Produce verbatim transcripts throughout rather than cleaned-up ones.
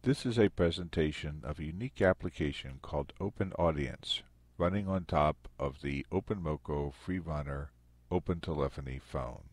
This is a presentation of a unique application called OpenAudience, running on top of the Openmoko FreeRunner OpenTelephony phone.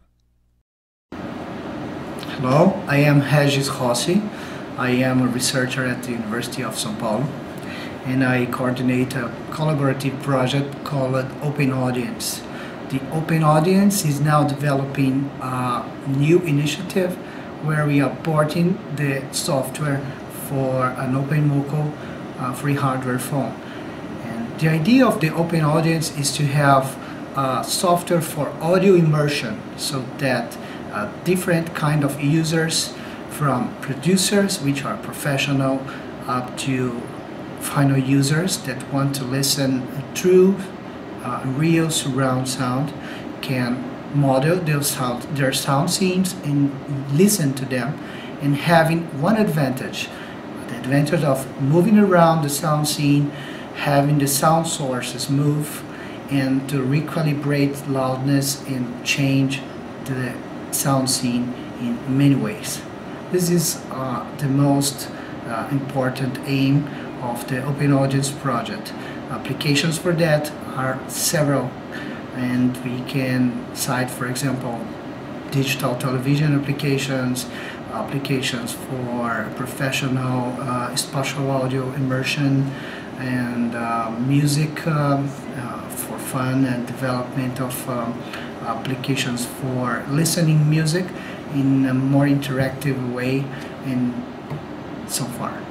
Hello, I am Regis Rossi. I am a researcher at the University of São Paulo, and I coordinate a collaborative project called OpenAudience. The OpenAudience is now developing a new initiative where we are porting the software for an Openmoko uh, free hardware phone. And the idea of the OpenAudience is to have uh, software for audio immersion, so that uh, different kind of users, from producers, which are professional, up to final users that want to listen through uh, real surround sound, can model their sound, their sound scenes and listen to them, and having one advantage, the advantage of moving around the sound scene, having the sound sources move, and to recalibrate loudness and change the sound scene in many ways. This is uh, the most uh, important aim of the OpenAudience project. Applications for that are several, and we can cite, for example, digital television applications, applications for professional uh, spatial audio immersion, and uh, music um, uh, for fun and development of um, applications for listening music in a more interactive way, and so far.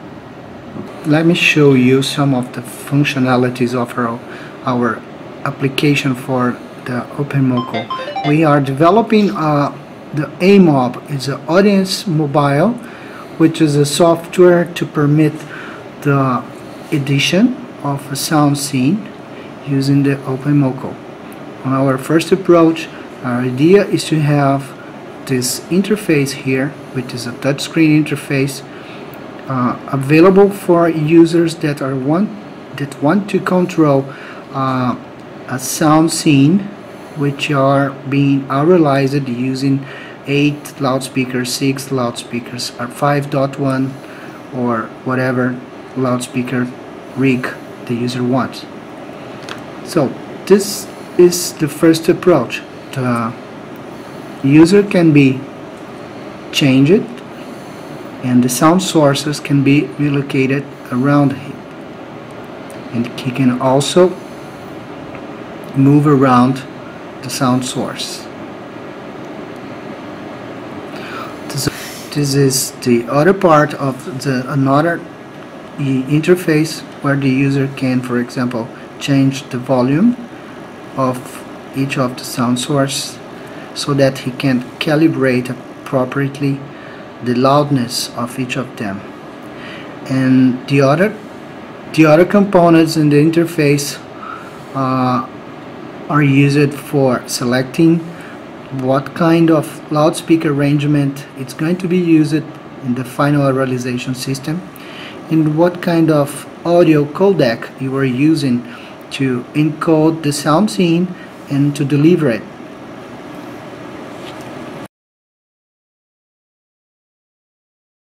Let me show you some of the functionalities of our, our application for the Openmoko. We are developing uh, the A M O B, is an audience mobile, which is a software to permit the edition of a sound scene using the Openmoko. On our first approach, our idea is to have this interface here, which is a touchscreen interface, uh, available for users that are want that want to control uh, a sound scene, which are being realized using eight loudspeakers, six loudspeakers, or five point one, or whatever loudspeaker rig the user wants. So this is the first approach. The user can be changed, and the sound sources can be relocated around him, and he can also move around the sound source. This, this is the other part of the another interface where the user can, for example, change the volume of each of the sound sources so that he can calibrate appropriately the loudness of each of them. And the other the other components in the interface uh, are used for selecting what kind of loudspeaker arrangement it's going to be used in the final realization system, and what kind of audio codec you are using to encode the sound scene and to deliver it